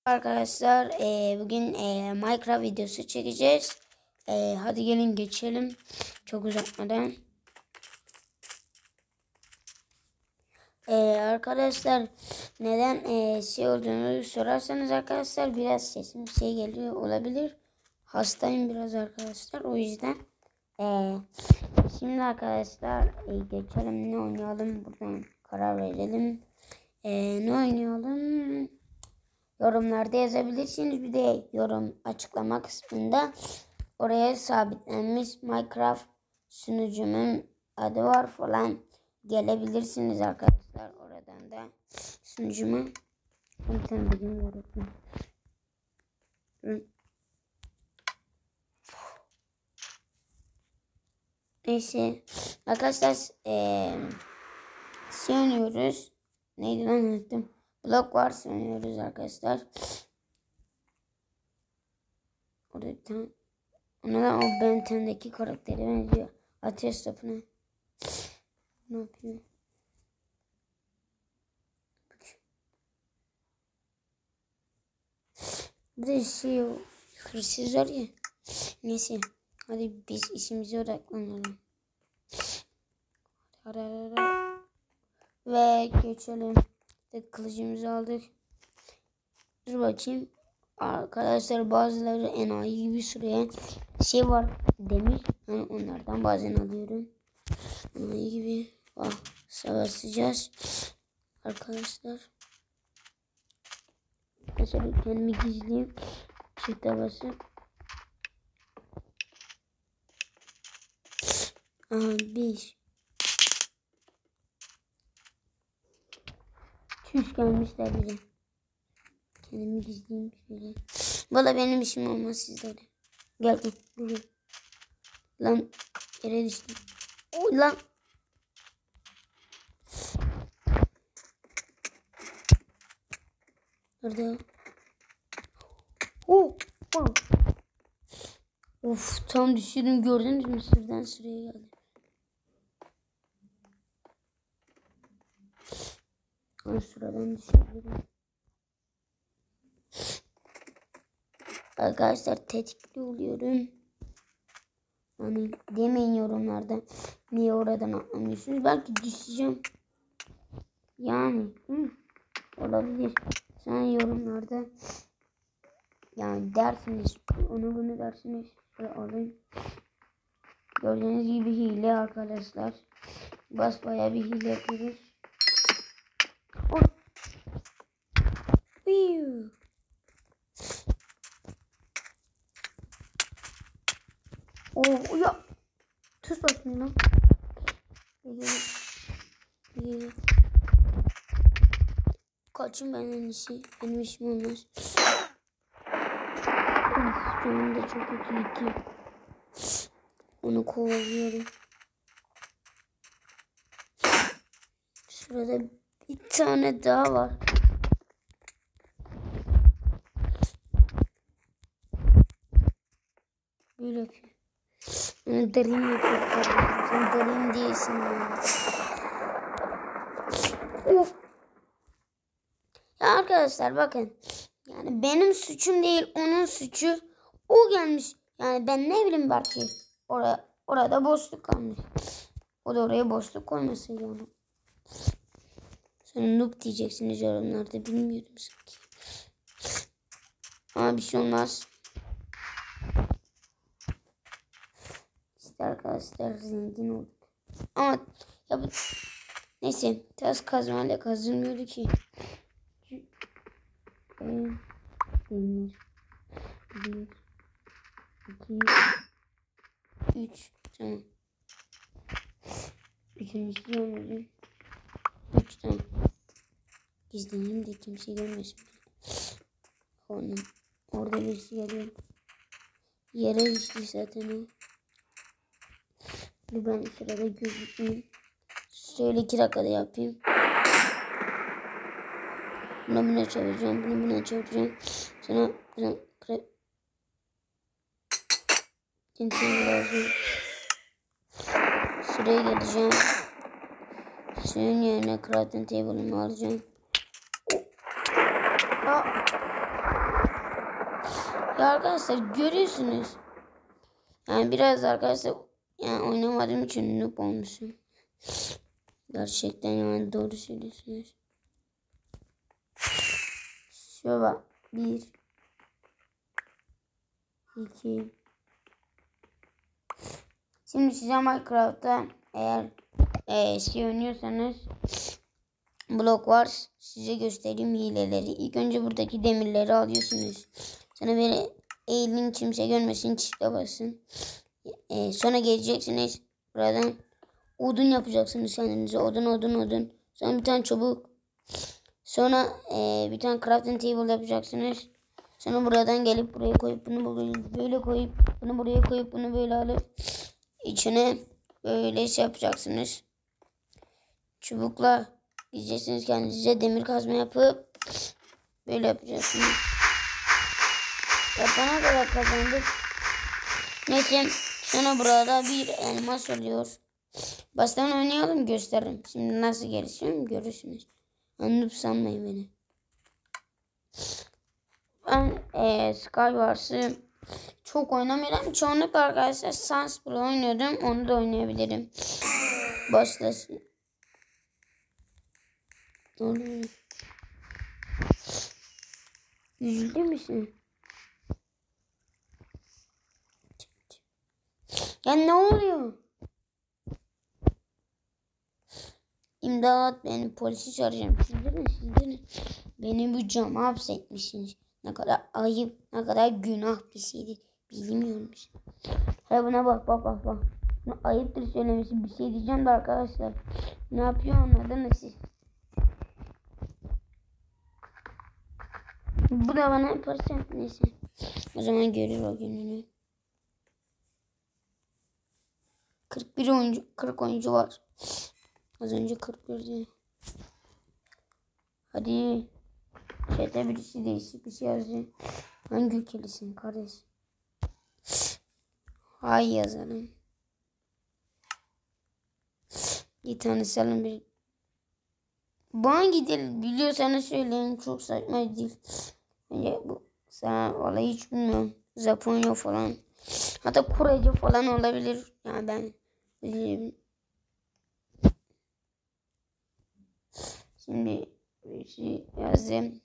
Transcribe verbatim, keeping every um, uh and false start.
Arkadaşlar e, bugün e, Minecraft videosu çekeceğiz. E, hadi gelin geçelim. Çok uzatmadan. E, arkadaşlar neden e, şey olduğunu sorarsanız arkadaşlar biraz sesim şey geliyor olabilir. Hastayım biraz arkadaşlar, o yüzden. E, şimdi arkadaşlar e, geçelim, ne oynayalım, buradan karar verelim. E, ne oynayalım? Yorumlarda yazabilirsiniz. Bir de yorum açıklama kısmında oraya sabitlenmiş Minecraft sunucumun adı var falan, gelebilirsiniz arkadaşlar oradan da sunucuma. Bir tane bilmiyorum. Neyse arkadaşlar, ee, şey oynuyoruz. Neydi lan, unuttum. Block var oynuyoruz arkadaşlar. Orada bir tane, ona da o Ben ten'deki karaktere benziyor. Ateş topuna. Ne yapıyor? Bir de şey, hırsız var ya. Neyse. Hadi biz işimize odaklanalım. Hadi, hadi, hadi. Ve geçelim. De kılıcımızı aldık. Dur bakayım. Arkadaşlar bazıları enayi gibi sıraya şey var demiş. Yani onlardan bazen alıyorum. Enayi gibi. Ah, savaşacağız. Arkadaşlar. Mesela kendimi gizleyeyim. Çifte basıp. Aha, bir. Tüş gelmişler bile. Kendimi gizleyeyim şöyle. Valla benim işim olmaz sizlere. Gel gel gel. Lan yere düştüm. Oy lan. Nerede? Oh, oh. Of, tam düşürdüm, gördünüz mü? Sırdan sıraya geldi. Ay, sıradan düşürdüm. Arkadaşlar tetikli oluyorum. Yani demeyin yorumlarda niye oradan atlamıyorsunuz. Belki düşeceğim. Yani hı, olabilir. Sen yorumlarda yani dersiniz, onu bunu dersiniz. Şöyle alayım. Gördüğünüz gibi hile arkadaşlar. Basbayağı bir hile yapıyoruz. Oh. Oh ya. Tuz basmıyor lan. Gel. Kaçın ben en iyisi. Benim işim olmaz. Of, canım da çok kötü. Onu kovalıyorum. Şurada bir tane daha var. Böyle yapıyor. Yani derin yapıyor. Sen derin değilsin yani. Of. Ya arkadaşlar bakın. Yani benim suçum değil, onun suçu. O gelmiş. Yani ben ne bileyim, belki oraya, orada boşluk kalmış. O da oraya boşluk koymasın yani. Sen noob diyeceksiniz yorumlarda, bilmiyorum sanki. Ama bir şey olmaz. İşte arkadaşlar zengin olduk. Ama ya bu, neyse, taş kazmayla kazılmıyordu ki. Demir. Bir, iki, üç. Tamam. Üçüncüsü görmedim. Üç tane. Gizleneyim de kimse görmesin. Onun. Orada birisi geliyor. Yere düştü zaten o. Dur ben sırada gözükmeyeyim. Şöyle iki dakikada yapayım. Bunu buna çevireceğim. Bunu buna çevireceğim. Sonra buradan krep. Tintin lazım. Sıraya geleceğim. Suyun yerine crafting table'ımı alacağım. Oh. Ya arkadaşlar görüyorsunuz. Yani biraz arkadaşlar yani oynamadığım için noob olmuşum. Gerçekten yani doğru söylüyorsunuz. Şöyle bak. Bir. iki. Şimdi size Minecraft'ta eğer e, şey oynuyorsanız blok var. Size göstereyim hileleri. İlk önce buradaki demirleri alıyorsunuz. Sonra böyle eğilin kimse görmesin, çifte basın. E, sonra geleceksiniz. Buradan odun yapacaksınız kendinize. Odun odun odun. Sonra bir tane çubuk. Sonra e, bir tane crafting table yapacaksınız. Sonra buradan gelip buraya koyup bunu böyle koyup bunu buraya koyup bunu böyle alıp içine böyle şey yapacaksınız. Çubukla gideceksiniz kendinize demir kazma yapıp böyle yapacaksınız. Yapana kadar kazandık. Neyse sonra burada bir elmas oluyor. Baştan oynayalım gösteririm. Şimdi nasıl gelişiyorum görürsünüz. Anlıp sanmayın beni. Ben e, Skywars'ı çok oynamıyorum. Çoğunlukla arkadaşlar Sans Pro oynuyordum. Onu da oynayabilirim. Başlasın. Ne oluyor? Üzüldü müsün? Ya ne oluyor? İmdat, beni polisi çağıracağım. Sizlerin sizlerin beni bu cama hapsetmişsiniz. Ne kadar ayıp, ne kadar günah bir şeydi. Bilmiyormuş. He buna bak bak bak bak. Buna ayıptır söylemesi, bir şey diyeceğim de arkadaşlar. Ne yapıyor anladınız siz? Bu da bana yaparsa neyse. O zaman görür o gününü. kırk bir oyuncu, kırk oyuncu var. Az önce kırk birdi. Hadi. Chat'e birisi değişik bir şey yazıyor. Hangi ülkelisin kardeş? Hay yazalım. Bir tanışalım bir. Bana gidelim. Biliyorsanız söyleyin. Çok saçma değil. Bence bu. Sana vallahi hiç bilmiyorum. Japonya falan. Hatta Korece falan olabilir. Yani ben bilmiyorum. Şimdi bir şey yazayım.